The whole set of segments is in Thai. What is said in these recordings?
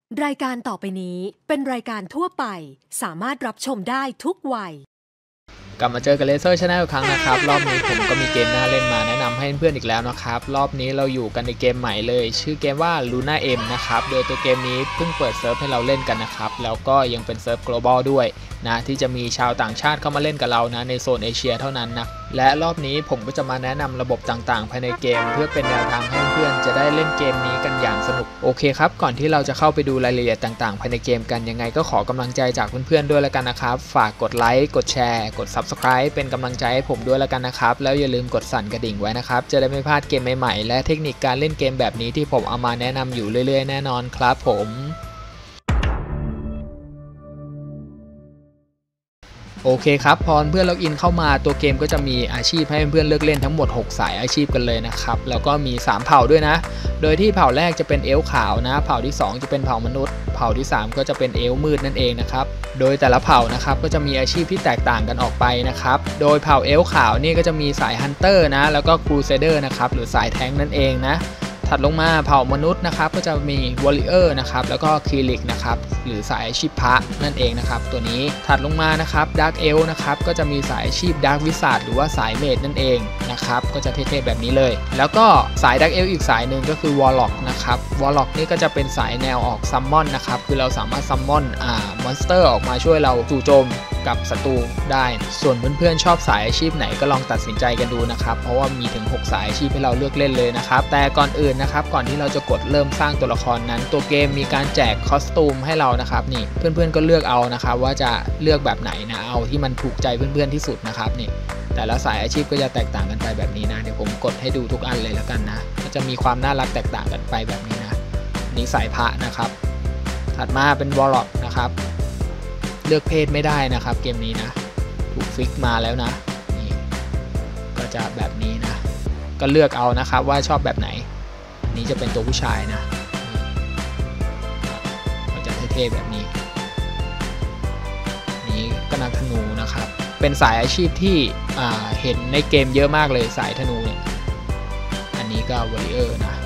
รายการต่อไปนี้เป็นรายการทั่วไปสามารถรับชมได้ทุกวัยกลับมาเจอกับเลเซอร์ชาแนลอีกครั้งนะครับรอบนี้ผมก็มีเกมน่าเล่นมาแนะนำให้เพื่อนอีกแล้วนะครับรอบนี้เราอยู่กันในเกมใหม่เลยชื่อเกมว่า Luna M นะครับโดยตัวเกมนี้เพิ่งเปิดเซิร์ฟให้เราเล่นกันนะครับแล้วก็ยังเป็นเซิร์ฟ global ด้วยนะที่จะมีชาวต่างชาติเข้ามาเล่นกับเรานะในโซนเอเชียเท่านั้นนะและรอบนี้ผมก็จะมาแนะนำระบบต่างๆภายในเกมเพื่อเป็นแนวทางให้เพื่อนจะได้เล่นเกมนี้กันอย่างสนุกโอเคครับก่อนที่เราจะเข้าไปดูรายละเอียดต่างๆภายในเกมกันยังไงก็ขอกำลังใจจากเพื่อนๆด้วยแล้วกันนะครับฝากกดไลค์กดแชร์กด Subscribe เป็นกำลังใจให้ผมด้วยแล้วกันนะครับแล้วอย่าลืมกดสั่นกระดิ่งไว้นะครับจะได้ไม่พลาดเกมใหม่ๆและเทคนิคการเล่นเกมแบบนี้ที่ผมเอามาแนะนำอยู่เรื่อยๆแน่นอนครับผมโอเคครับพอเพื่อนล็อกอินเข้ามาตัวเกมก็จะมีอาชีพให้เพื่อนเลือกเล่นทั้งหมด6สายอาชีพกันเลยนะครับแล้วก็มี3เผ่าด้วยนะโดยที่เผ่าแรกจะเป็นเอลฟ์ขาวนะเผ่าที่2จะเป็นเผ่ามนุษย์เผ่าที่3ก็จะเป็นเอลฟ์มืดนั่นเองนะครับโดยแต่ละเผ่านะครับก็จะมีอาชีพที่แตกต่างกันออกไปนะครับโดยเผ่าเอลฟ์ขาวนี่ก็จะมีสายฮันเตอร์นะแล้วก็ครูเซเดอร์นะครับหรือสายแทงค์นั่นเองนะถัดลงมาเผ่ามนุษย์นะครับก็จะมีวอริเออร์นะครับแล้วก็คีริกนะครับหรือสายอาชีพพระนั่นเองนะครับตัวนี้ถัดลงมานะครับดาร์กเอลนะครับก็จะมีสายอาชีพดาร์กวิสาดหรือว่าสายเมจนั่นเองนะครับก็จะเท่ๆแบบนี้เลยแล้วก็สายดาร์กเอลอีกสายหนึ่งก็คือวอลล็อกนะครับวอลล็อกนี่ก็จะเป็นสายแนวออกซัมมอนนะครับคือเราสามารถซัมมอนมอนสเตอร์ออกมาช่วยเราจู่โจมกับศัตรูได้ส่วนเพื่อนๆชอบสายอาชีพไหนก็ลองตัดสินใจกันดูนะครับเพราะว่ามีถึง6สายอาชีพให้เราเลือกเล่นเลยนะครับแต่ก่อนอื่นนะครับก่อนที่เราจะกดเริ่มสร้างตัวละครนั้นตัวเกมมีการแจกคอสตูมให้เรานะครับนี่เพื่อนๆก็เลือกเอานะครับว่าจะเลือกแบบไหนนะเอาที่มันถูกใจเพื่อนๆที่สุดนะครับนี่แต่ละสายอาชีพก็จะแตกต่างกันไปแบบนี้นะเดี๋ยวผมกดให้ดูทุกอันเลยแล้วกันนะก็จะมีความน่ารักแตกต่างกันไปแบบนี้นะนี่สายพระนะครับถัดมาเป็นวอลล็อกนะครับเลือกเพศไม่ได้นะครับเกมนี้นะถูกฟิกมาแล้วนะนี่ก็จะแบบนี้นะก็เลือกเอานะครับว่าชอบแบบไหนนี้จะเป็นตัวผู้ชายนะก็จะเท่ๆแบบนี้นี้ก็นักธนูนะครับเป็นสายอาชีพที่เห็นในเกมเยอะมากเลยสายธนูเนี่ยอันนี้ก็วอริเออร์นะ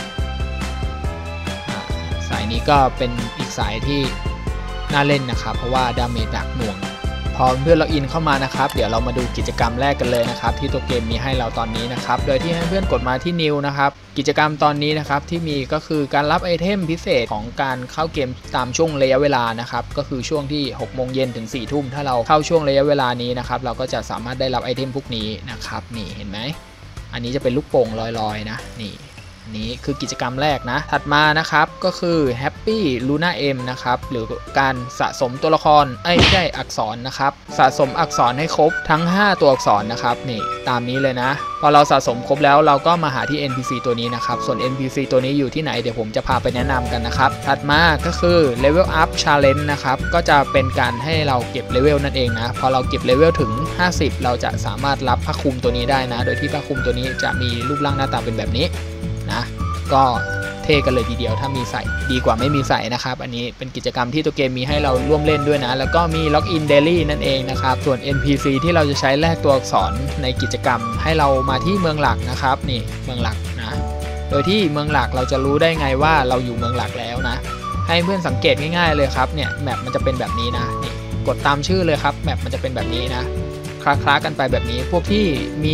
สายนี้ก็เป็นอีกสายที่น่าเล่นนะครับเพราะว่าดาเมจหนักหน่วงพอเพื่อนล็อกอินเข้ามานะครับเดี๋ยวเรามาดูกิจกรรมแรกกันเลยนะครับที่ตัวเกมมีให้เราตอนนี้นะครับโดยที่ให้เพื่อนกดมาที่ New นะครับกิจกรรมตอนนี้นะครับที่มีก็คือการรับไอเทมพิเศษของการเข้าเกมตามช่วงระยะเวลานะครับก็คือช่วงที่6 โมงเย็นถึง 4 ทุ่มถ้าเราเข้าช่วงระยะเวลานี้นะครับเราก็จะสามารถได้รับไอเทมพวกนี้นะครับนี่เห็นไหมอันนี้จะเป็นลูกโป่งลอยๆนะนี่นี้คือกิจกรรมแรกนะถัดมานะครับก็คือ Happy Luna M นะครับหรือการสะสมตัวละครไม่ใช่อักษรนะครับสะสมอักษรให้ครบทั้ง5ตัวอักษรนะครับนี่ตามนี้เลยนะพอเราสะสมครบแล้วเราก็มาหาที่ NPC ตัวนี้นะครับส่วน NPC ตัวนี้อยู่ที่ไหนเดี๋ยวผมจะพาไปแนะนำกันนะครับถัดมาก็คือ Level Up Challenge นะครับก็จะเป็นการให้เราเก็บเลเวลนั่นเองนะพอเราเก็บเลเวลถึง50เราจะสามารถรับผ้าคลุมตัวนี้ได้นะโดยที่ผ้าคลุมตัวนี้จะมีรูปร่างหน้าตาเป็นแบบนี้นะก็เท่กันเลยทีเดียวถ้ามีใส่ดีกว่าไม่มีใส่นะครับอันนี้เป็นกิจกรรมที่ตัวเกมมีให้เราร่วมเล่นด้วยนะแล้วก็มีล็อกอินเดลี่นั่นเองนะครับส่วน NPC ที่เราจะใช้แลกตัวอักษรในกิจกรรมให้เรามาที่เมืองหลักนะครับนี่เมืองหลักนะโดยที่เมืองหลักเราจะรู้ได้ไงว่าเราอยู่เมืองหลักแล้วนะให้เพื่อนสังเกตง่ายๆเลยครับเนี่ยแมปมันจะเป็นแบบนี้นะนี่กดตามชื่อเลยครับแมปมันจะเป็นแบบนี้นะคล้ากันไปแบบนี้พวกที่มี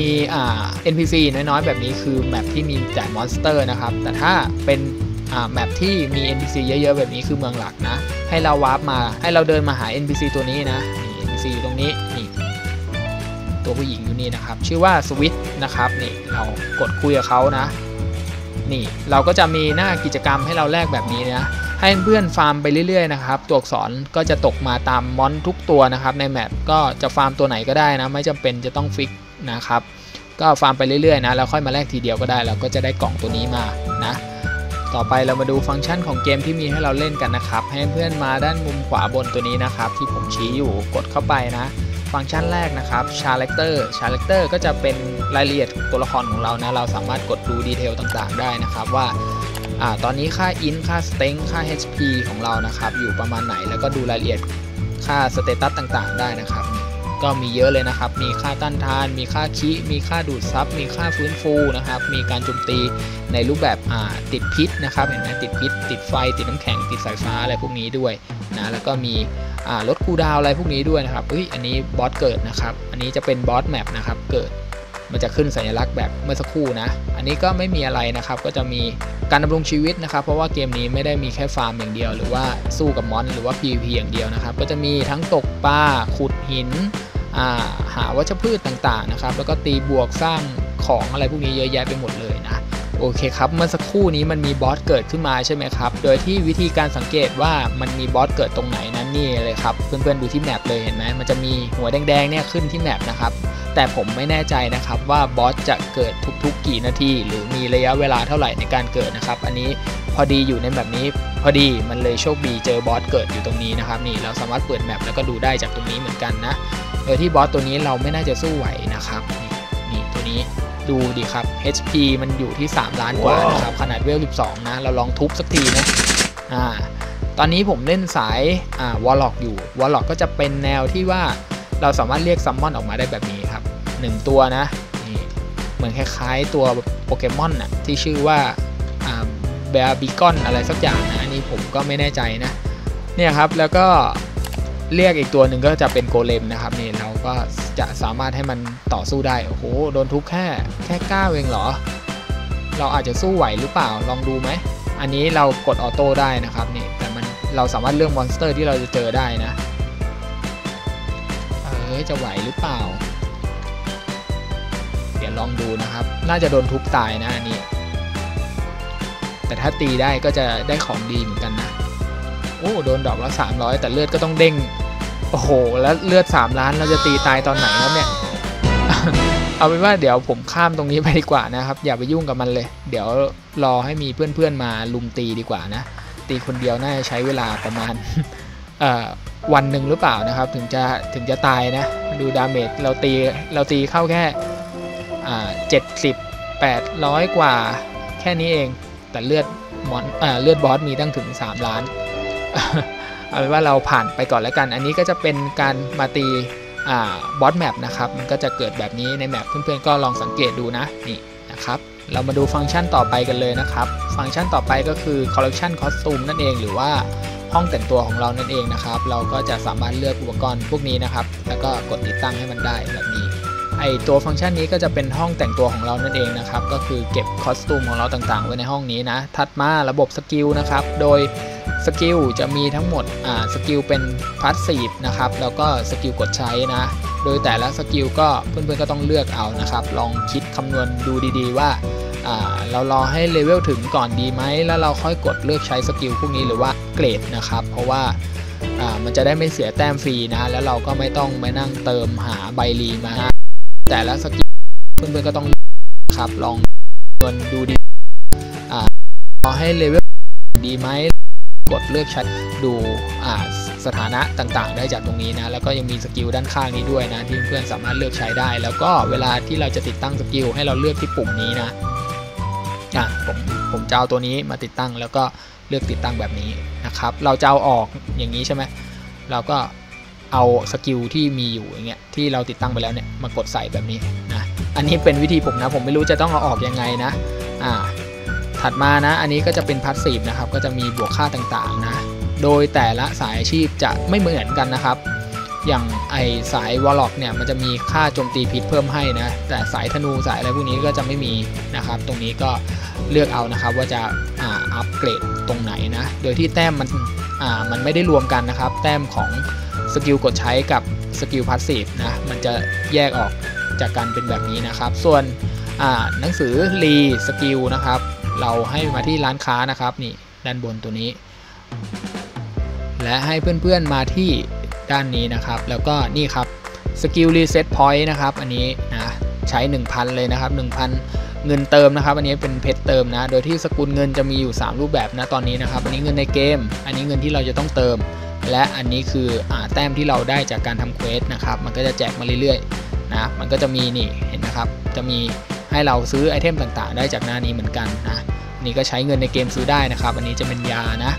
NPC น้อยๆแบบนี้คือแมปที่มีแต่มอนสเตอร์นะครับแต่ถ้าเป็นแมปที่มี NPC เยอะๆแบบนี้คือเมืองหลักนะให้เราวาร์ปมาให้เราเดินมาหา NPC ตัวนี้นะนี่ NPC อยู่ตรงนี้นี่ตัวผู้หญิงอยู่นี่นะครับชื่อว่าสวิตนะครับนี่เรากดคุยกับเขานะนี่เราก็จะมีหน้ากิจกรรมให้เราแลกแบบนี้นะให้เพื่อนฟาร์มไปเรื่อยๆนะครับตัวอักษรก็จะตกมาตามมอนทุกตัวนะครับในแมปก็จะฟาร์มตัวไหนก็ได้นะไม่จำเป็นจะต้องฟิกนะครับก็ฟาร์มไปเรื่อยๆนะแล้วค่อยมาแลกทีเดียวก็ได้เราก็จะได้กล่องตัวนี้มานะต่อไปเรามาดูฟังก์ชันของเกมที่มีให้เราเล่นกันนะครับให้เพื่อนมาด้านมุมขวาบนตัวนี้นะครับที่ผมชี้อยู่กดเข้าไปนะฟังก์ชันแรกนะครับ Character ก็จะเป็นรายละเอียดตัวละครของเรานะเราสามารถกดดูดีเทลต่างๆได้นะครับว่าตอนนี้ค่า int ค่า strength ค่า HP ของเรานะครับอยู่ประมาณไหนแล้วก็ดูรายละเอียดค่า status ต่างๆได้นะครับก็ก็มีเยอะเลยนะครับมีค่าต้านทานมีค่าคิมีค่าดูดซับมีค่าฟื้นฟูนะครับมีการโจมตีในรูปแบบติดพิษนะครับเห็นไหมติดพิษติดไฟติดน้ำแข็งติดสายฟ้าอะไรพวกนี้ด้วยนะแล้วก็มีลดคูลดาวน์อะไรพวกนี้ด้วยนะครับอันนี้บอสเกิดนะครับอันนี้จะเป็นบอสแมปนะครับเกิดมันจะขึ้นสัญลักษณ์แบบเมื่อสักครู่นะอันนี้ก็ไม่มีอะไรนะครับก็จะมีการดำรงชีวิตนะครับเพราะว่าเกมนี้ไม่ได้มีแค่ฟาร์มอย่างเดียวหรือว่าสู้กับมอนหรือว่า PVP อย่างเดียวนะครับก็จะมีทั้งตกปลาขุดหินหาวัชพืชต่างๆนะครับแล้วก็ตีบวกสร้างของอะไรพวกนี้เยอะแยะไปหมดเลยนะโอเคครับเมื่อสักครู่นี้มันมีบอสเกิดขึ้นมาใช่ไหมครับโดยที่วิธีการสังเกตว่ามันมีบอสเกิดตรงไหนนั้นนี่เลยครับเพื่อนๆดูที่แมปเลยเห็นไหมมันจะมีหัวแดงๆเนี่ยขึ้นที่แมปนะครับแต่ผมไม่แน่ใจนะครับว่าบอสจะเกิดทุกๆกี่นาทีหรือมีระยะเวลาเท่าไหร่ในการเกิดนะครับอันนี้พอดีอยู่ในแบบนี้พอดีมันเลยโชคดีเจอบอสเกิดอยู่ตรงนี้นะครับนี่เราสามารถเปิดแมปแล้วก็ดูได้จากตรงนี้เหมือนกันนะโดยที่บอสตัวนี้เราไม่น่าจะสู้ไหวนะครับนี่ตัวนี้ดูดิครับ HP มันอยู่ที่3ล้านกว่านะครับขนาดเวล 12นะเราลองทุบสักทีนะตอนนี้ผมเล่นสายวอลล็อกอยู่วอลล็อกก็จะเป็นแนวที่ว่าเราสามารถเรียกซัมมอนออกมาได้แบบนี้ครับ1ตัวนะนี่เหมือนคล้ายๆตัวโปเกมอนน่ะที่ชื่อว่าเบร์บิกอนอะไรสักอย่างนะอันนี้ผมก็ไม่แน่ใจนะเนี่ยครับแล้วก็เรียกอีกตัวหนึ่งก็จะเป็นโกเลมนะครับนี่เราก็จะสามารถให้มันต่อสู้ได้โอ้โหโดนทุบแค่9เองเหรอเราอาจจะสู้ไหวหรือเปล่าลองดูไหมอันนี้เรากดออโต้ได้นะครับนี่แต่เราสามารถเลือกมอนสเตอร์ที่เราจะเจอได้นะจะไหวหรือเปล่าเดี๋ยวลองดูนะครับน่าจะโดนทุบตายนะอันนี้แต่ถ้าตีได้ก็จะได้ของดีเหมือนกันนะโอ้โดนดอกละ300แต่เลือดก็ต้องเด้งโอ้โหแล้วเลือด3ล้านเราจะตีตายตอนไหนครับเนี่ย เอาเป็นว่าเดี๋ยวผมข้ามตรงนี้ไปดีกว่านะครับอย่าไปยุ่งกับมันเลยเดี๋ยวรอให้มีเพื่อนๆมาลุมตีดีกว่านะตีคนเดียวน่าจะใช้เวลาประมาณวันหนึ่งหรือเปล่านะครับถึงจะตายนะดูดาเมจเราตีเข้าแค่70-800 กว่าแค่นี้เองแต่เลือดบอสมีตั้งถึง3ล้าน เอาเป็นว่าเราผ่านไปก่อนแล้วกันอันนี้ก็จะเป็นการมาตีบอสแมปนะครับมันก็จะเกิดแบบนี้ในแมปเพื่อนๆก็ลองสังเกตดูนะนี่นะครับเรามาดูฟังก์ชันต่อไปกันเลยนะครับฟังก์ชันต่อไปก็คือ collection costume นั่นเองหรือว่าห้องแต่งตัวของเรานั่นเองนะครับเราก็จะสามารถเลือกอุปกรณ์พวกนี้นะครับแล้วก็กดติดตั้งให้มันได้แบบนี้ตัวฟังก์ชันนี้ก็จะเป็นห้องแต่งตัวของเรานั่นเองนะครับก็คือเก็บคอสตูมของเราต่างๆไว้ในห้องนี้นะถัดมาระบบสกิลนะครับโดยสกิลจะมีทั้งหมดสกิลเป็นพาสซีฟนะครับแล้วก็สกิลกดใช้นะโดยแต่ละสกิลก็เพื่อนๆก็ต้องเลือกเอานะครับลองคิดคำนวณดูดีๆว่าเรารอให้เลเวลถึงก่อนดีไหมแล้วเราค่อยกดเลือกใช้สกิลพวกนี้หรือว่าเกรดนะครับเพราะว่ามันจะได้ไม่เสียแต้มฟรีนะแล้วเราก็ไม่ต้องไปนั่งเติมหาใบรีมาแต่ละสกิลเพื่อนๆก็ต้องครับลองคำนวณดูดีรอให้เลเวลดีไหมกดเลือกใช้ดูสถานะต่างๆได้จากตรงนี้นะแล้วก็ยังมีสกิลด้านข้างนี้ด้วยนะที่เพื่อนๆสามารถเลือกใช้ได้แล้วก็เวลาที่เราจะติดตั้งสกิลให้เราเลือกที่ปุ่มนี้นะผมจะเอาตัวนี้มาติดตั้งแล้วก็เลือกติดตั้งแบบนี้นะครับเราจะเอาออกอย่างนี้ใช่ไหมเราก็เอาสกิลที่มีอยู่อย่างเงี้ยที่เราติดตั้งไปแล้วเนี่ยมากดใส่แบบนี้นะอันนี้เป็นวิธีผมนะผมไม่รู้จะต้องเอาออกยังไงนะถัดมานะอันนี้ก็จะเป็นพาสซีฟนะครับก็จะมีบวกค่าต่างๆนะโดยแต่ละสายอาชีพจะไม่เหมือนกันนะครับอย่างสายวอลล็อกเนี่ยมันจะมีค่าโจมตีพิษเพิ่มให้นะแต่สายธนูสายอะไรพวกนี้ก็จะไม่มีนะครับตรงนี้ก็เลือกเอานะครับว่าจะอัปเกรดตรงไหนนะโดยที่แต้มมันไม่ได้รวมกันนะครับแต้มของสกิลกดใช้กับสกิลพาสซีฟนะมันจะแยกออกจากกันเป็นแบบนี้นะครับส่วนหนังสือรีสกิลนะครับเราให้มาที่ร้านค้านะครับนี่ด้านบนตัวนี้และให้เพื่อนๆมาที่ด้านนี้นะครับแล้วก็นี่ครับสกิลรีเซ็ตพอยต์นะครับอันนี้นะใช้ 1,000 เลยนะครับ 1,000 เงินเติมนะครับอันนี้เป็นเพชรเติมนะโดยที่สกุลเงินจะมีอยู่3รูปแบบนะตอนนี้นะครับอันนี้เงินในเกมอันนี้เงินที่เราจะต้องเติมและอันนี้คือแต้มที่เราได้จากการทำเควสนะครับมันก็จะแจกมาเรื่อยๆนะมันก็จะมีนี่เห็นนะครับจะมีให้เราซื้อไอเทมต่างๆได้จากหน้านี้เหมือนกันนะนี่ก็ใช้เงินในเกมซื้อได้นะครับอันนี้จะเป็นยานะ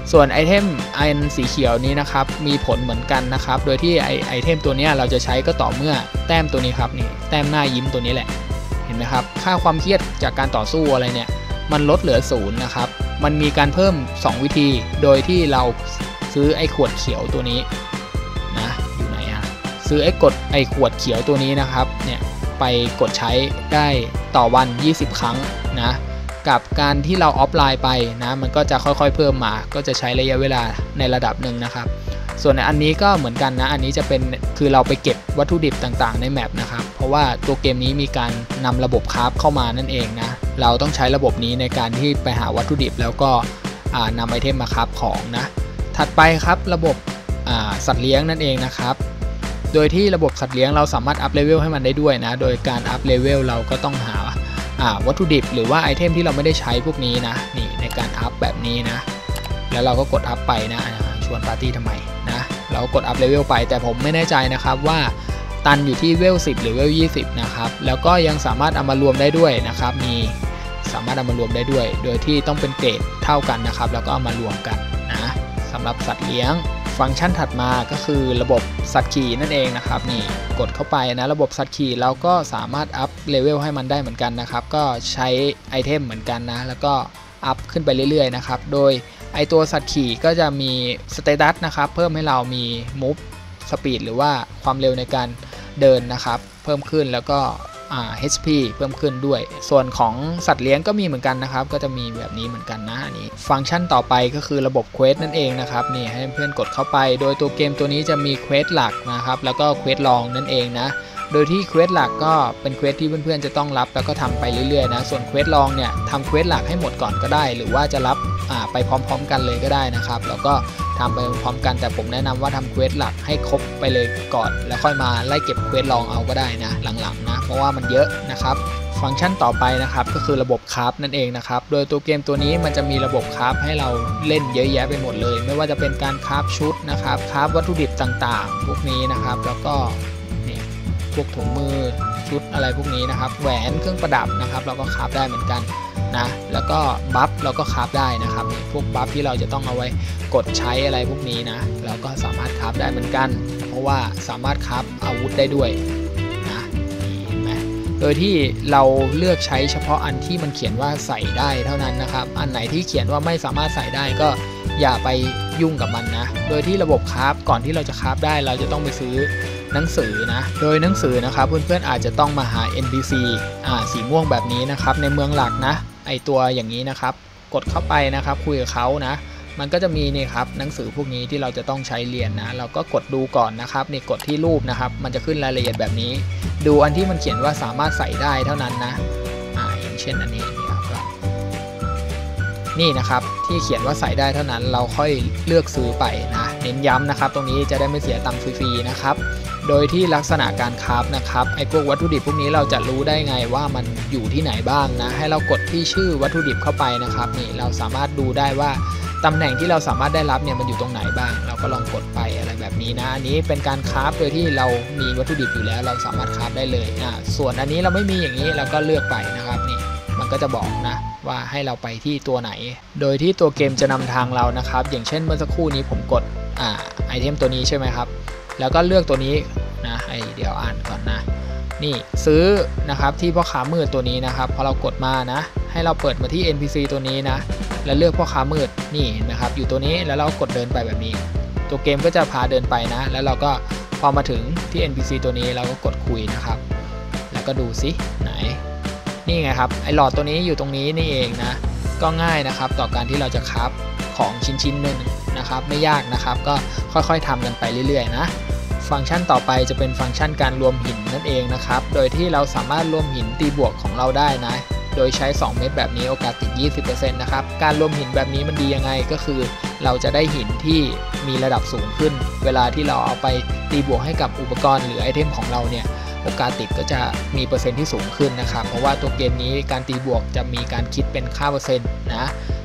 ส่วนไอเทมอันสีเขียวนี้นะครับมีผลเหมือนกันนะครับโดยที่ไอเทมตัวนี้เราจะใช้ก็ต่อเมื่อแต้มตัวนี้ครับนี่แต้มหน้ายิ้มตัวนี้แหละเห็นไหมครับค่าความเครียดจากการต่อสู้อะไรเนี่ยมันลดเหลือ0นะครับมันมีการเพิ่ม2วิธีโดยที่เราซื้อไอขวดเขียวตัวนี้นะอยู่ไหนอะซื้อไอขวดเขียวตัวนี้นะครับเนี่ยไปกดใช้ได้ต่อวัน20 ครั้งนะกับการที่เราออฟไลน์ไปนะมันก็จะค่อยๆเพิ่มมาก็จะใช้ระยะเวลาในระดับหนึ่งนะครับส่วนอันนี้ก็เหมือนกันนะอันนี้จะเป็นคือเราไปเก็บวัตถุดิบต่างๆในแมปนะครับเพราะว่าตัวเกมนี้มีการนำระบบคราฟเข้ามานั่นเองนะเราต้องใช้ระบบนี้ในการที่ไปหาวัตถุดิบแล้วก็นำไอเทมมาคราฟของนะถัดไปครับระบบสัตว์เลี้ยงนั่นเองนะครับโดยที่ระบบสัตว์เลี้ยงเราสามารถอัพเลเวลให้มันได้ด้วยนะโดยการอัพเลเวลเราก็ต้องหาวัตถุดิบหรือว่าไอเทมที่เราไม่ได้ใช้พวกนี้นะนี่ในการอัพแบบนี้นะแล้วเราก็กดอัพไปนะชวนปาร์ตี้ทำไมนะเรากดอัพเลเวลไปแต่ผมไม่แน่ใจนะครับว่าตันอยู่ที่เวล10หรือเวล20นะครับแล้วก็ยังสามารถเอามารวมได้ด้วยนะครับมีสามารถเอามารวมได้ด้วยโดยที่ต้องเป็นเกรดเท่ากันนะครับแล้วก็เอามารวมกันนะสำหรับสัตว์เลี้ยงฟังก์ชันถัดมาก็คือระบบสัตว์ขี่นั่นเองนะครับนี่กดเข้าไปนะระบบสัตว์ขี่เราก็สามารถอัพเลเวลให้มันได้เหมือนกันนะครับก็ใช้ไอเทมเหมือนกันนะแล้วก็อัพขึ้นไปเรื่อยๆนะครับโดยไอตัวสัตว์ขี่ก็จะมีสเตตัสนะครับเพิ่มให้เรามีมูฟสปีดหรือว่าความเร็วในการเดินนะครับเพิ่มขึ้นแล้วก็HP เพิ่มขึ้นด้วยส่วนของสัตว์เลี้ยงก็มีเหมือนกันนะครับก็จะมีแบบนี้เหมือนกันนะอันนี้ฟังก์ชันต่อไปก็คือระบบเควสนั่นเองนะครับนี่ให้เพื่อนกดเข้าไปโดยตัวเกมตัวนี้จะมีเควสหลักนะครับแล้วก็เควสรองนั่นเองนะโดยที่เควสหลักก็เป็นเควสที่เพื่อนๆจะต้องรับแล้วก็ทำไปเรื่อยๆนะส่วนเควสรองเนี่ยทำเควสหลักให้หมดก่อนก็ได้หรือว่าจะรับไปพร้อมๆกันเลยก็ได้นะครับแล้วก็ทำไปพร้อมกันแต่ผมแนะนำว่าทำเควสหลักให้ครบไปเลยก่อนแล้วค่อยมาไล่เก็บเควสรองเอาก็ได้นะหลังๆนะเพราะว่ามันเยอะนะครับฟังก์ชันต่อไปนะครับก็คือระบบคราฟนั่นเองนะครับโดยตัวเกมตัวนี้มันจะมีระบบคราฟให้เราเล่นเยอะแยะไปหมดเลยไม่ว่าจะเป็นการคราฟชุดนะครับคราฟวัตถุดิบต่างๆพวกนี้นะครับแล้วก็พวกถุงมือชุดอะไรพวกนี้นะครับแหวนเครื่องประดับนะครับเราก็คราฟได้เหมือนกันนะแล้วก็บัฟเราก็คราฟได้นะครับพวกบัฟที่เราจะต้องเอาไว้กดใช้อะไรพวกนี้นะเราก็สามารถคราฟได้เหมือนกันเพราะว่าสามารถคราฟอาวุธได้ด้วยนะเห็นไหมโดยที่เราเลือกใช้เฉพาะอันที่มันเขียนว่าใส่ได้เท่านั้นนะครับอันไหนที่เขียนว่าไม่สามารถใส่ได้ก็อย่าไปยุ่งกับมันนะโดยที่ระบบคราฟก่อนที่เราจะคราฟได้เราจะต้องไปซื้อหนังสือนะโดยหนังสือนะครับเพื่อนๆอาจจะต้องมาหา NPC สีม่วงแบบนี้นะครับในเมืองหลักนะไอตัวอย่างนี้นะครับกดเข้าไปนะครับคุยกับเขานะมันก็จะมีนี่ครับหนังสือพวกนี้ที่เราจะต้องใช้เรียนนะเราก็กดดูก่อนนะครับนี่กดที่รูปนะครับมันจะขึ้นรายละเอียดแบบนี้ดูอันที่มันเขียนว่าสามารถใส่ได้เท่านั้นนะอย่างเช่นอันนี้นี่นะครับที่เขียนว่าใส่ได้เท่านั้นเราค่อยเลือกซื้อไปนะเน้นย้ำนะครับตรงนี้จะได้ไม่เสียตังค์ฟรีๆนะครับโดยที่ลักษณะการคราฟนะครับไอ้พวกวัตถุดิบพวกนี้เราจะรู้ได้ไงว่ามันอยู่ที่ไหนบ้างนะให้เรากดที่ชื่อวัตถุดิบเข้าไปนะครับนี่เราสามารถดูได้ว่าตำแหน่งที่เราสามารถได้รับเนี่ยมันอยู่ตรงไหนบ้างเราก็ลองกดไปอะไรแบบนี้นะอันนี้เป็นการคราฟโดยที่เรามีวัตถุดิบอยู่แล้วเราสามารถคราฟได้เลยส่วนอันนี้เราไม่มีอย่างนี้เราก็เลือกไปนะครับนี่มันก็จะบอกนะว่าให้เราไปที่ตัวไหนโดยที่ตัวเกมจะนำทางเรานะครับอย่างเช่นเมื่อสักครู่นี้ผมกดไอเทมตัวนี้ใช่ไหมครับแล้วก็เลือกตัวนี้นะเดี๋ยวอ่านก่อนนะนี่ซื้อนะครับที่พ่อค้ามืดตัวนี้นะครับพอเรากดมานะให้เราเปิดมาที่ NPC ตัวนี้นะแล้วเลือกพ่อค้ามืดนี่เห็นไหมครับอยู่ตัวนี้แล้วเรากดเดินไปแบบนี้ตัวเกมก็จะพาเดินไปนะแล้วเราก็พอมาถึงที่ NPC ตัวนี้เราก็กดคุยนะครับแล้วก็ดูซิไหนนี่ไงครับไอหลอดตัวนี้อยู่ตรงนี้นี่เองนะก็ง่ายนะครับต่อการที่เราจะคราฟของชิ้นหนึ่งนะครับไม่ยากนะครับก็ค่อยๆทำกันไปเรื่อยๆนะฟังก์ชันต่อไปจะเป็นฟังก์ชันการรวมหินนั่นเองนะครับโดยที่เราสามารถรวมหินตีบวกของเราได้นะโดยใช้2เม็ดแบบนี้โอกาสติด 20% นะครับการรวมหินแบบนี้มันดียังไงก็คือเราจะได้หินที่มีระดับสูงขึ้นเวลาที่เราเอาไปตีบวกให้กับอุปกรณ์หรือไอเทมของเราเนี่ยโอกาสติดก็จะมีเปอร์เซ็นต์ที่สูงขึ้นนะครับเพราะว่าตัวเกมนี้การตีบวกจะมีการคิดเป็นค่าเปอร์เซ็นต์นะ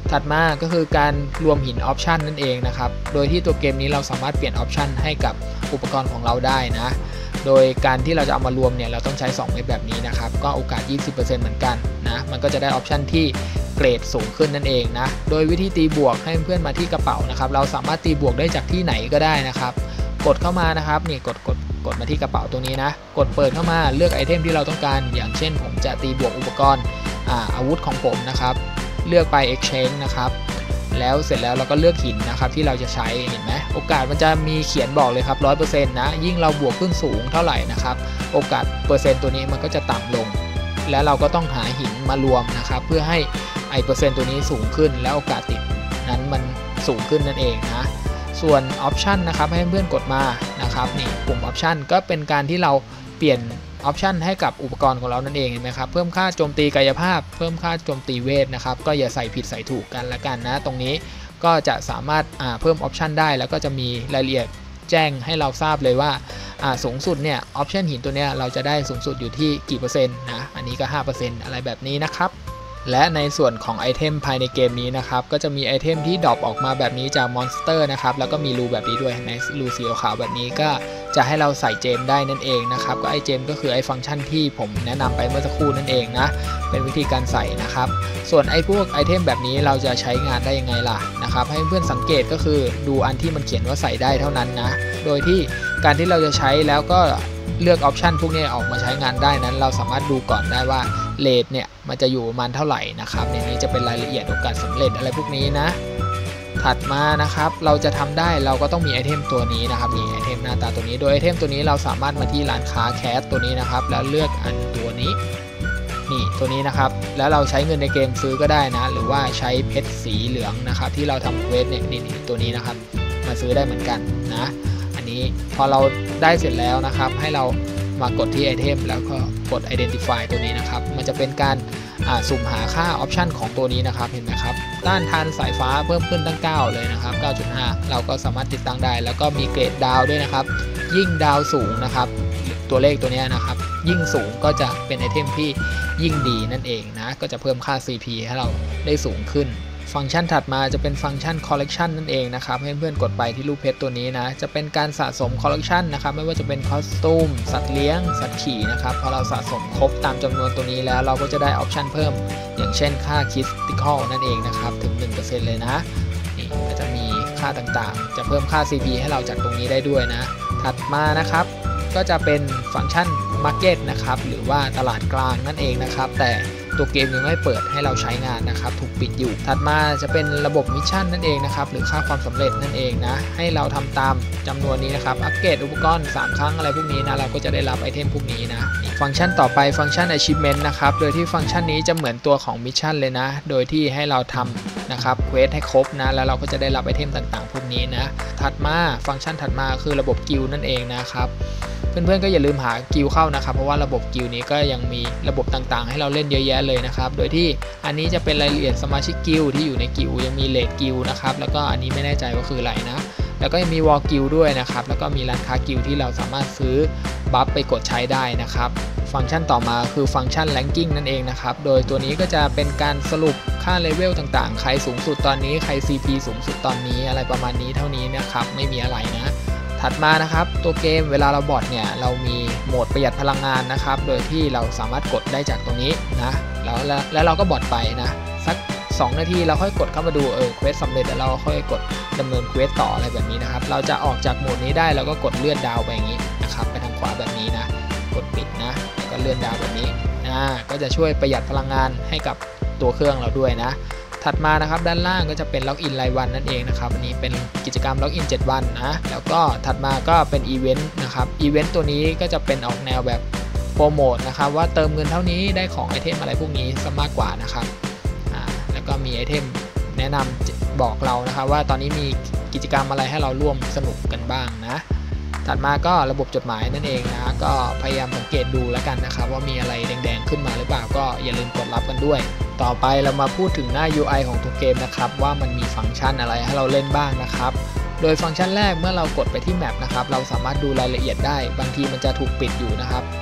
ถัดมาก็คือการรวมหินออปชันนั่นเองนะครับโดยที่ตัวเกมนี้เราสามารถเปลี่ยนออปชันให้กับอุปกรณ์ของเราได้นะโดยการที่เราจะเอามารวมเนี่ยเราต้องใช้2เม็ดแบบนี้นะครับก็โอกาส 20% เหมือนกันนะมันก็จะได้ออปชันที่เกรดสูงขึ้นนั่นเองนะโดยวิธีตีบวกให้เพื่อนมาที่กระเป๋านะครับเราสามารถตีบวกได้จากที่ไหนก็ได้นะครับกดเข้ามานะครับนี่กดมาที่กระเป๋าตรงนี้นะกดเปิดเข้ามาเลือกไอเทมที่เราต้องการอย่างเช่นผมจะตีบวกอุปกรณ์อาวุธของผมนะครับเลือกไป exchange นะครับแล้วเสร็จแล้วเราก็เลือกหินนะครับที่เราจะใช้เห็นไหมโอกาสมันจะมีเขียนบอกเลยครับ 100% นะยิ่งเราบวกขึ้นสูงเท่าไหร่นะครับโอกาสเปอร์เซ็นต์ตัวนี้มันก็จะต่ำลงแล้วเราก็ต้องหาหินมารวมนะครับเพื่อให้เปอร์เซ็นต์ตัวนี้สูงขึ้นแล้วโอกาสติดนั้นมันสูงขึ้นนั่นเองนะส่วนออปชันนะครับให้เพื่อนกดมานะครับนี่ปุ่มออปชันก็เป็นการที่เราเปลี่ยนออปชันให้กับอุปกรณ์ของเรานั่นเองเห็นไหมครับเพิ่มค่าโจมตีกายภาพเพิ่มค่าโจมตีเวทนะครับก็อย่าใส่ผิดใส่ถูกกันละกันนะตรงนี้ก็จะสามารถเพิ่มออปชันได้แล้วก็จะมีรายละเอียดแจ้งให้เราทราบเลยว่าสูงสุดเนี่ยออปชันหินตัวเนี้ยเราจะได้สูงสุดอยู่ที่กี่เปอร์เซ็นต์นะอันนี้ก็ 5% อะไรแบบนี้นะครับและในส่วนของไอเทมภายในเกมนี้นะครับก็จะมีไอเทมที่ดรอปออกมาแบบนี้จากมอนสเตอร์นะครับแล้วก็มีรูแบบนี้ด้วยในรูสีขาวแบบนี้ก็จะให้เราใส่เจมได้นั่นเองนะครับก็ไอเจมก็คือไอฟังก์ชันที่ผมแนะนำไปเมื่อสักครู่นั่นเองนะเป็นวิธีการใส่นะครับส่วนไอพวกไอเทมแบบนี้เราจะใช้งานได้ยังไงล่ะนะครับให้เพื่อนสังเกตก็คือดูอันที่มันเขียนว่าใส่ได้เท่านั้นนะโดยที่การที่เราจะใช้แล้วก็เลือกออปชันพวกนี้ออกมาใช้งานได้นั้นเราสามารถดูก่อนได้ว่าเรทเนี่ยมันจะอยู่ประมาณเท่าไหร่นะครับในนี้จะเป็นรายละเอียดโอกาสสำเร็จอะไรพวกนี้นะถัดมานะครับเราจะทำได้เราก็ต้องมีไอเทมตัวนี้นะครับมีไอเทมหน้าตาตัวนี้โดยไอเทมตัวนี้เราสามารถมาที่ร้านค้าแคสตัวนี้นะครับแล้วเลือกอันตัวนี้นี่ตัวนี้นะครับแล้วเราใช้เงินในเกมซื้อก็ได้นะหรือว่าใช้เพชรสีเหลืองนะครับที่เราทำเควสเนี่ยนี่ตัวนี้นะครับมาซื้อได้เหมือนกันนะอันนี้พอเราได้เสร็จแล้วนะครับให้เรามากดที่ไอเทมแล้วก็กด Identify ตัวนี้นะครับมันจะเป็นการสุ่มหาค่าออปชันของตัวนี้นะครับเห็นไหมครับต้านทานสายฟ้าเพิ่มขึ้นตั้ง9เลยนะครับ 9.5 เราก็สามารถติดตั้งได้แล้วก็มีเกรดดาวด้วยนะครับยิ่งดาวสูงนะครับตัวเลขตัวนี้นะครับยิ่งสูงก็จะเป็นไอเทมที่ยิ่งดีนั่นเองนะก็จะเพิ่มค่า CP ให้เราได้สูงขึ้นฟังก์ชันถัดมาจะเป็นฟังก์ชัน Collection นั่นเองนะครับให้เพื่อนกดไปที่รูปเพชรตัวนี้นะจะเป็นการสะสม Collection นะครับไม่ว่าจะเป็นคอสตูมสัตว์เลี้ยงสัตว์ขี่นะครับพอเราสะสมครบตามจำนวนตัวนี้แล้วเราก็จะได้ออปชันเพิ่มอย่างเช่นค่า Critical นั่นเองนะครับถึง 1% เลยนะนี่ก็จะมีค่าต่างๆจะเพิ่มค่า CP ให้เราจากตรงนี้ได้ด้วยนะถัดมานะครับก็จะเป็นฟังก์ชัน Market นะครับหรือว่าตลาดกลางนั่นเองนะครับแต่ตัวเกมยังไม่เปิดให้เราใช้งานนะครับถูกปิดอยู่ถัดมาจะเป็นระบบมิชชั่นนั่นเองนะครับหรือค่าความสำเร็จนั่นเองนะให้เราทำตามจำนวนนี้นะครับอัปเกรดอุปกรณ์3ครั้งอะไรพวกนี้นะเราก็จะได้รับไอเทมพวกนี้นะฟังก์ชันต่อไปฟังก์ชัน Achievement นะครับโดยที่ฟังก์ชันนี้จะเหมือนตัวของมิชชั่นเลยนะโดยที่ให้เราทำนะครับเควสให้ครบนะแล้วเราก็จะได้รับไอเทมต่างๆพวกนี้นะถัดมาฟังก์ชันถัดมาคือระบบกิลด์นั่นเองนะครับเพื่อนๆก็อย่าลืมหากิลด์เข้านะครับเพราะว่าระบบกิลด์นี้ก็ยังมีระบบต่างๆให้เราเล่นเยอะแยะเลยนะครับโดยที่อันนี้จะเป็นรายละเอียดสมาชิกกิลด์ที่อยู่ในกิลด์ยังมีเรทกิลด์นะครับแล้วก็อันนี้ไม่แน่ใจว่าคืออะไรนะแล้วก็ยังมีวอลกิลด์ด้วยนะครับแล้วก็มีร้านค้ากิลด์ที่เราสามารถซื้อบัฟไปกดใช้ได้นะครับฟังก์ชันต่อมาคือฟังก์ชัน Ranking นั่นเองนะครับโดยตัวนี้ก็จะเป็นการสรุปค่าเลเวลต่างๆใครสูงสุดตอนนี้ใคร CP สูงสุดตอนนี้อะไรประมาณนี้เท่านี้นะครับไม่มีอะไรนะถัดมานะครับตัวเกมเวลาเราบอทเนี่ยเรามีโหมดประหยัดพลังงานนะครับโดยที่เราสามารถกดได้จากตรงนี้นะแล้วเราก็บอทไปนะสัก2นาทีเราค่อยกดเข้ามาดูเควสสำเร็จแล้วเราค่อยกดดำเนินเควสต่ออะไรแบบนี้นะครับเราจะออกจากโหมดนี้ได้เราก็กดเลื่อนดาวไปอย่างนี้นะครับไปทางขวาแบบนี้นะกดปิดนะแล้วก็เลื่อนดาวแบบนี้ก็จะช่วยประหยัดพลังงานให้กับตัวเครื่องเราด้วยนะถัดมานะครับด้านล่างก็จะเป็นล็อกอินรายวันนั่นเองนะครับอันนี้เป็นกิจกรรมล็อกอิน7วันนะแล้วก็ถัดมาก็เป็นอีเวนต์นะครับอีเวนต์ตัวนี้ก็จะเป็นออกแนวแบบโปรโมทนะครับว่าเติมเงินเท่านี้ได้ของไอเทมอะไรพวกนี้ซะมากกว่านะครับแล้วก็มีไอเทมแนะนำบอกเรานะครับว่าตอนนี้มีกิจกรรมอะไรให้เราร่วมสนุกกันบ้างนะถัดมาก็ระบบจดหมายนั่นเองนะก็พยายามสังเกตดูแล้วกันนะครับว่ามีอะไรแดงๆขึ้นมาหรือเปล่าก็อย่าลืมกดรับกันด้วยต่อไปเรามาพูดถึงหน้า UI ของตัวเกมนะครับว่ามันมีฟังก์ชันอะไรให้เราเล่นบ้างนะครับโดยฟังก์ชันแรกเมื่อเรากดไปที่แมปนะครับเราสามารถดูรายละเอียดได้บางทีมันจะถูกปิดอยู่นะครับมัน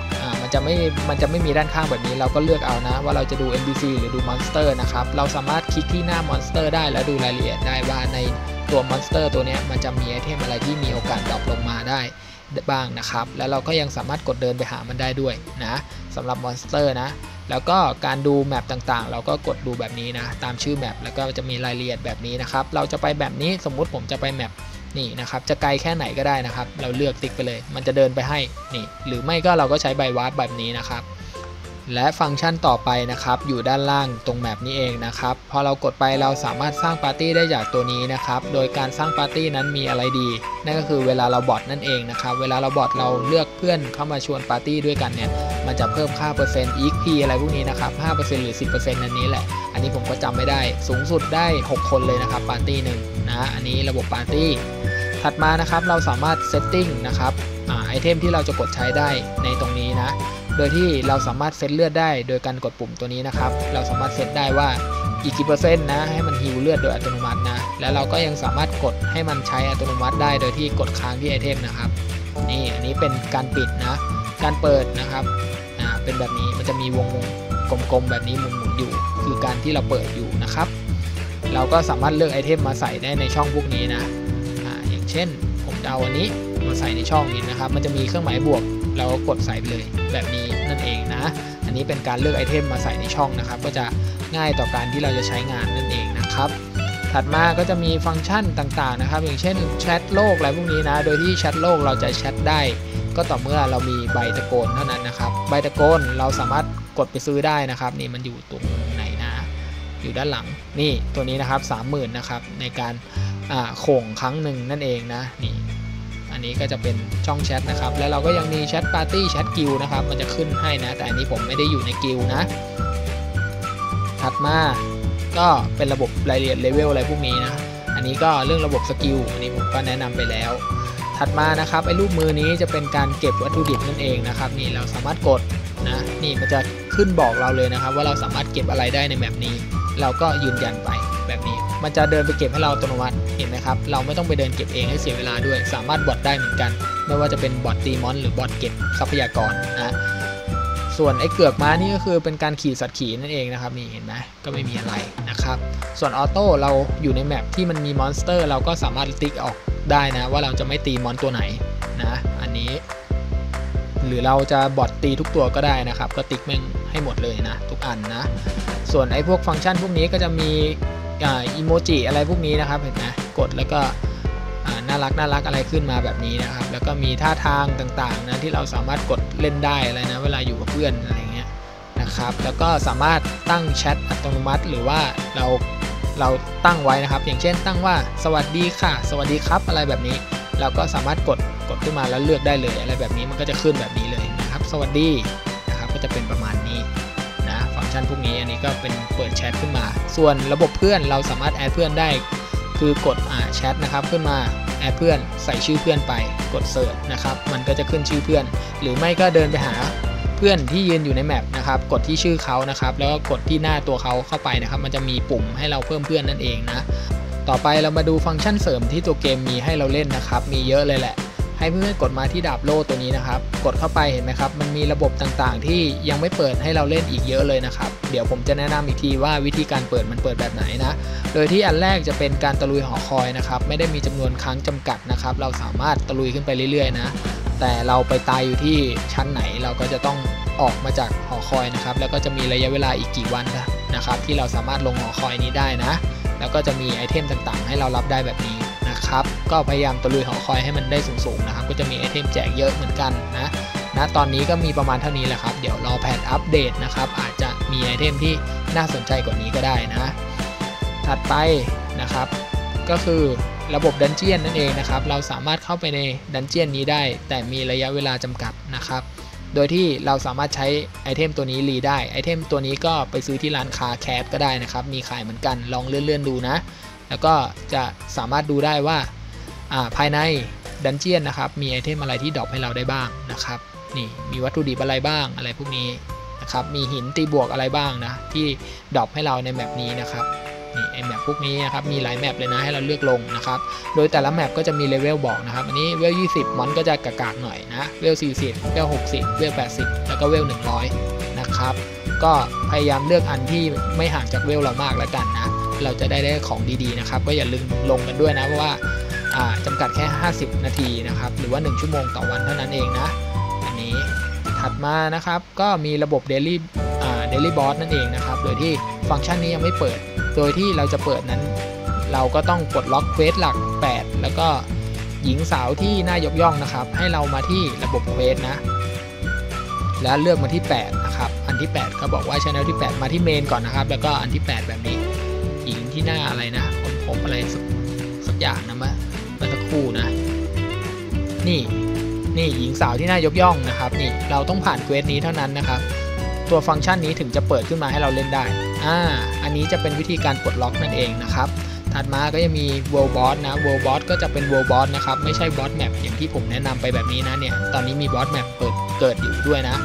จะไม่มีด้านข้างแบบนี้เราก็เลือกเอานะว่าเราจะดู NPC หรือดูมอนสเตอร์นะครับเราสามารถคลิกที่หน้ามอนสเตอร์ได้แล้วดูรายละเอียดได้ว่าในตัวมอนสเตอร์ตัวนี้มันจะมีไอเทมอะไรที่มีโอกาสดรอปลงมาได้บ้างนะครับแล้วเราก็ยังสามารถกดเดินไปหามันได้ด้วยนะสำหรับมอนสเตอร์นะแล้วก็การดูแมปต่างๆเราก็กดดูแบบนี้นะตามชื่อแมปแล้วก็จะมีรายละเอียดแบบนี้นะครับเราจะไปแบบนี้สมมุติผมจะไปแมปนี่นะครับจะไกลแค่ไหนก็ได้นะครับเราเลือกติ๊กไปเลยมันจะเดินไปให้นี่หรือไม่ก็เราก็ใช้ใบวาร์ปแบบนี้นะครับและฟังก์ชันต่อไปนะครับอยู่ด้านล่างตรงแมปนี้เองนะครับพอเรากดไปเราสามารถสร้างปาร์ตี้ได้จากตัวนี้นะครับโดยการสร้างปาร์ตี้นั้นมีอะไรดีนั่นก็คือเวลาเราบอทนั่นเองนะครับเวลาเราบอทเราเลือกเพื่อนเข้ามาชวนปาร์ตี้ด้วยกันเนี่ยมันจะเพิ่มค่าเปอร์เซ็นต์ EXP อะไรพวกนี้นะครับ 5% หรือ 10% นั่นนี้แหละอันนี้ผมก็จำไม่ได้สูงสุดได้6คนเลยนะครับปาร์ตี้หนึ่งนะอันนี้ระบบปาร์ตี้ถัดมานะครับเราสามารถเซตติ้งนะครับไอเทมที่เราจะกดใช้ได้ในตรงนี้นะโดยที่เราสามารถเซตเลือดได้โดยการกดปุ่มตัวนี้นะครับเราสามารถเซตได้ว่าอีกกี่เปอร์เซ็นต์นะให้มันฮีลเลือดโดยอัตโนมัตินะแล้วเราก็ยังสามารถกดให้มันใช้อัตโนมัติได้โดยที่กดค้างที่ไอเทมนะครับนี่อันนี้เป็นการปิดนะการเปิดนะครับเป็นแบบนี้มันจะมีวงกลมๆแบบนี้หมุนๆอยู่คือการที่เราเปิดอยู่นะครับเราก็สามารถเลือกไอเทมมาใส่ได้ในช่องพวกนี้นะอย่างเช่นผมจะเอาอันนี้มาใส่ในช่องนี้นะครับมันจะมีเครื่องหมายบวกเราก็กดใส่ไปเลยแบบนี้นั่นเองนะอันนี้เป็นการเลือกไอเทมมาใส่ในช่องนะครับก็จะง่ายต่อการที่เราจะใช้งานนั่นเองนะครับถัดมาก็จะมีฟังก์ชันต่างๆนะครับอย่างเช่นแชทโลกอะไรพวกนี้นะโดยที่แชทโลกเราจะแชทได้ก็ต่อเมื่อเรามีใบตะโกนเท่านั้นนะครับใบตะโกนเราสามารถกดไปซื้อได้นะครับนี่มันอยู่ตรงไหนนะอยู่ด้านหลังนี่ตัวนี้นะครับ 30,000 นะครับในการโข่งครั้งหนึ่งนั่นเองนะนี่อันนี้ก็จะเป็นช่องแชทนะครับแล้วเราก็ยังมีแชทปาร์ตี้แชทกิลนะครับมันจะขึ้นให้นะแต่อันนี้ผมไม่ได้อยู่ในกิลนะถัดมาก็เป็นระบบรายละเอียดเลเวลอะไรพวกนี้นะอันนี้ก็เรื่องระบบสกิลอันนี้ผมก็แนะนำไปแล้วถัดมานะครับไอ้รูปมือนี้จะเป็นการเก็บวัตถุดิบนั่นเองนะครับนี่เราสามารถกดนะนี่มันจะขึ้นบอกเราเลยนะครับว่าเราสามารถเก็บอะไรได้ในแบบนี้เราก็ยืนยันไปแบบนี้มันจะเดินไปเก็บให้เราอัตโนมัติเห็นไหมครับเราไม่ต้องไปเดินเก็บเองให้เสียเวลาด้วยสามารถบอทได้เหมือนกันไม่ว่าจะเป็นบอทตีมอนหรือบอทเก็บทรัพยากรนะส่วนไอ้เกือกม้านี่ก็คือเป็นการขี่สัตว์ขี่นั่นเองนะครับนี่เห็นไหมก็ไม่มีอะไรนะครับส่วนออโต้เราอยู่ในแมปที่มันมีมอนสเตอร์เราก็สามารถติ๊กออกได้นะว่าเราจะไม่ตีมอนตัวไหนนะอันนี้หรือเราจะบอทตีทุกตัวก็ได้นะครับก็ติ๊กแม่งให้หมดเลยนะทุกอันนะส่วนไอ้พวกฟังก์ชันพวกนี้ก็จะมีอีโมจิอะไรพวกนี้นะครับเห็นไหมกดแล้วก็น่ารักอะไรขึ้นมาแบบนี้นะครับแล้วก็มีท่าทางต่างๆนะที่เราสามารถกดเล่นได้อะไรนะเวลาอยู่กับเพื่อนอะไรเงี้ยนะครับแล้วก็สามารถตั้งแชทอัตโนมัติหรือว่าเราตั้งไว้นะครับอย่างเช่นตั้งว่าสวัสดีค่ะสวัสดีครับอะไรแบบนี้เราก็สามารถกดขึ้นมาแล้วเลือกได้เลยอะไรแบบนี้มันก็จะขึ้นแบบนี้เลยนะครับสวัสดีนะครับก็จะเป็นประมาณนี้ฟังก์ชันพวกนี้อันนี้ก็เป็นเปิดแชทขึ้นมาส่วนระบบเพื่อนเราสามารถแอดเพื่อนได้คือกดแชทนะครับขึ้นมาแอดเพื่อนใส่ชื่อเพื่อนไปกดเสิร์ชนะครับมันก็จะขึ้นชื่อเพื่อนหรือไม่ก็เดินไปหาเพื่อนที่ยืนอยู่ในแมปนะครับกดที่ชื่อเขานะครับแล้วก็กดที่หน้าตัวเขาเข้าไปนะครับมันจะมีปุ่มให้เราเพิ่มเพื่อนนั่นเองนะต่อไปเรามาดูฟังก์ชันเสริมที่ตัวเกมมีให้เราเล่นนะครับมีเยอะเลยแหละให้เพื่อนๆกดมาที่ดาบโล่ตัวนี้นะครับกดเข้าไปเห็นไหมครับมันมีระบบต่างๆที่ยังไม่เปิดให้เราเล่นอีกเยอะเลยนะครับเดี๋ยวผมจะแนะนำอีกทีว่าวิธีการเปิดมันเปิดแบบไหนนะโดยที่อันแรกจะเป็นการตะลุยหอคอยนะครับไม่ได้มีจำนวนครั้งจำกัดนะครับเราสามารถตะลุยขึ้นไปเรื่อยๆนะแต่เราไปตายอยู่ที่ชั้นไหนเราก็จะต้องออกมาจากหอคอยนะครับแล้วก็จะมีระยะเวลาอีกกี่วันนะครับที่เราสามารถลงหอคอยนี้ได้นะแล้วก็จะมีไอเทมต่างๆให้เรารับได้แบบนี้นะครับก็พยายามตะลุยหอคอยให้มันได้สูงๆนะครับก็จะมีไอเทมแจกเยอะเหมือนกันนะตอนนี้ก็มีประมาณเท่านี้แหละครับเดี๋ยวรอแพทอัปเดตนะครับอาจจะมีไอเทมที่น่าสนใจกว่านี้ก็ได้นะถัดไปนะครับก็คือระบบดันเจียนนั่นเองนะครับเราสามารถเข้าไปในดันเจียนนี้ได้แต่มีระยะเวลาจำกัดนะครับโดยที่เราสามารถใช้ไอเทมตัวนี้รีได้ไอเทมตัวนี้ก็ไปซื้อที่ร้านค้าแคสก็ได้นะครับมีขายเหมือนกันลองเลื่อนๆดูนะแล้วก็จะสามารถดูได้ว่าภายในดันเจียนนะครับมีไอเทมอะไรที่ดรอปให้เราได้บ้างนะครับนี่มีวัตถุดิบอะไรบ้างอะไรพวกนี้นะครับมีหินตีบวกอะไรบ้างนะที่ดรอปให้เราในแมปนี้นะครับนี่ไอแมปพวกนี้นะครับมีหลายแมปเลยนะให้เราเลือกลงนะครับโดยแต่ละแมปก็จะมีเลเวลบอกนะครับอันนี้เวล20มอนก็จะกากๆหน่อยนะเวล40เวล60เวล80แล้วก็เวล100นะครับก็พยายามเลือกอันที่ไม่ห่างจากเวลเรามากแล้วกันนะเราจะได้ของดีๆนะครับก็อย่าลืมลงกันด้วยนะเพราะว่าจำกัดแค่50นาทีนะครับหรือว่า1ชั่วโมงต่อวันเท่านั้นเองนะอันนี้ถัดมานะครับก็มีระบบ Daily Boss นั่นเองนะครับโดยที่ฟังก์ชันนี้ยังไม่เปิดโดยที่เราจะเปิดนั้นเราก็ต้องกดล็อกเควสหลัก8แล้วก็หญิงสาวที่น่ายกย่องนะครับให้เรามาที่ระบบเควสนะแล้วเลือกมาที่8นะครับอันที่8ก็บอกว่า Channel ที่8มาที่เมนก่อนนะครับแล้วก็อันที่8แบบนี้หญิงที่หน้าอะไรนะคนพบอะไรสักอย่างนะเมื่อสักครู่นะนี่หญิงสาวที่น่ายกย่องนะครับนี่เราต้องผ่านเควสนี้เท่านั้นนะครับตัวฟังก์ชันนี้ถึงจะเปิดขึ้นมาให้เราเล่นได้อันนี้จะเป็นวิธีการปลดล็อกนั่นเองนะครับถัดมาก็ยังมี World Boss นะ World Boss ก็จะเป็น World Boss นะครับไม่ใช่ Boss Map อย่างที่ผมแนะนำไปแบบนี้นะเนี่ยตอนนี้มี Boss Map เกิดอยู่ด้วยนะ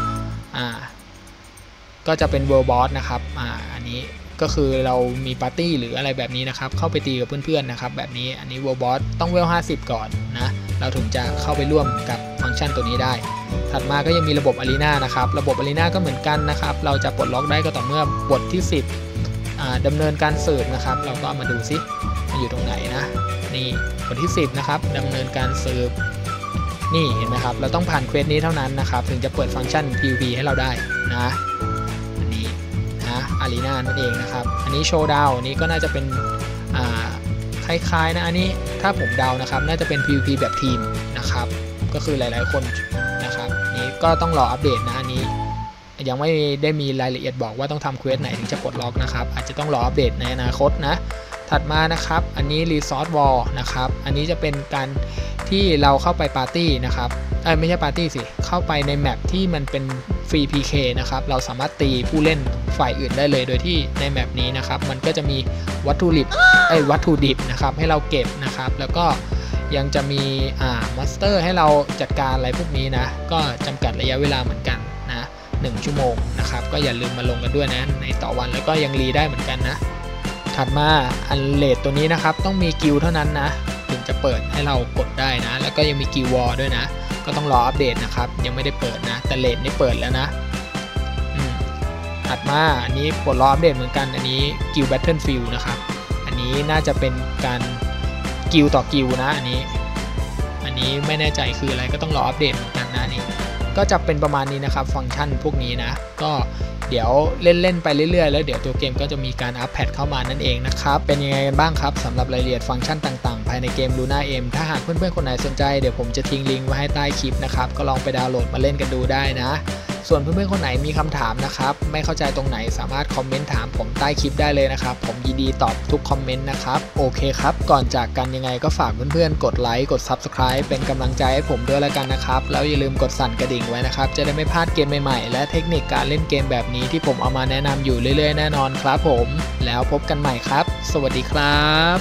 ก็จะเป็น World Boss นะครับอันนี้ก็คือเรามีปาร์ตี้หรืออะไรแบบนี้นะครับเข้าไปตีกับเพื่อนๆนะครับแบบนี้อันนี้ World Boss ต้องเวล50ก่อนนะเราถึงจะเข้าไปร่วมกับฟังก์ชันตัวนี้ได้ถัดมาก็ยังมีระบบ Arena นะครับระบบ Arena ก็เหมือนกันนะครับเราจะปลดล็อกได้ก็ต่อเมื่อบทที่10ดำเนินการสืบนะครับเราก็มาดูซิมันอยู่ตรงไหนนะนี่บทที่10นะครับดำเนินการสืบนี่เห็นไหมครับเราต้องผ่านเควสนี้เท่านั้นนะครับถึงจะเปิดฟังก์ชัน PVP ให้เราได้นะอันนี้นะอารีนานั่นเองนะครับอันนี้โชว์ดาวนี้ก็น่าจะเป็นคล้ายๆนะอันนี้ถ้าผมเดานะครับน่าจะเป็น PVP แบบทีมนะครับก็คือหลายๆคนนะครับนี้ก็ต้องรออัปเดตนะอันนี้ยังไม่ได้มีรายละเอียดบอกว่าต้องทำเควสไหนถึงจะปลดล็อกนะครับอาจจะต้องรออัปเดตในอนาคตนะถัดมานะครับอันนี้ Resort Wall นะครับอันนี้จะเป็นการที่เราเข้าไปปาร์ตี้นะครับไม่ใช่ปาร์ตี้สิเข้าไปในแมปที่มันเป็นฟรี PK นะครับเราสามารถตีผู้เล่นฝ่ายอื่นได้เลยโดยที่ในแมปนี้นะครับมันก็จะมีวัตถุดิบนะครับให้เราเก็บนะครับแล้วก็ยังจะมีมอนสเตอร์ให้เราจัดการอะไรพวกนี้นะก็จำกัดระยะเวลาเหมือนกันนะ1ชั่วโมงนะครับก็อย่าลืมมาลงกันด้วยนะในต่อวันแล้วก็ยังรีได้เหมือนกันนะถัดมาอันเลดตัวนี้นะครับต้องมีกิลเท่านั้นนะถึงจะเปิดให้เรากดได้นะแล้วก็ยังมีกิลวอลด้วยนะก็ต้องรออัปเดตนะครับยังไม่ได้เปิดนะแต่เลดนี่เปิดแล้วนะถัดมาอันนี้ปลดรออัปเดตเหมือนกันอันนี้กิลแบทเทิลฟิลด์นะครับอันนี้น่าจะเป็นการกิลต่อกิลนะอันนี้ไม่แน่ใจคืออะไรก็ต้องรออัปเดตเหมือนกันนะนี่ก็จะเป็นประมาณนี้นะครับฟังก์ชันพวกนี้นะก็เดี๋ยวเล่นไปเรื่อยๆแล้วเดี๋ยวตัวเกมก็จะมีการอัปเดตเข้ามานั่นเองนะครับเป็นยังไงกันบ้างครับสำหรับรายละเอียดฟังก์ชันต่างๆภายในเกม Luna M ถ้าหากเพื่อนๆคนไหนสนใจเดี๋ยวผมจะทิ้งลิงก์ไว้ให้ใต้คลิปนะครับก็ลองไปดาวน์โหลดมาเล่นกันดูได้นะส่วนเพื่อนๆคนไหนมีคำถามนะครับไม่เข้าใจตรงไหนสามารถคอมเมนต์ถามผมใต้คลิปได้เลยนะครับผมยินดีตอบทุกคอมเมนต์นะครับโอเคครับก่อนจากกันยังไงก็ฝากเพื่อนๆกดไลค์กด Subscribe เป็นกำลังใจให้ผมด้วยแล้วกันนะครับแล้วอย่าลืมกดสั่นกระดิ่งไว้นะครับจะได้ไม่พลาดเกมใหม่ๆและเทคนิคการเล่นเกมแบบนี้ที่ผมเอามาแนะนำอยู่เรื่อยๆแน่นอนครับผมแล้วพบกันใหม่ครับสวัสดีครับ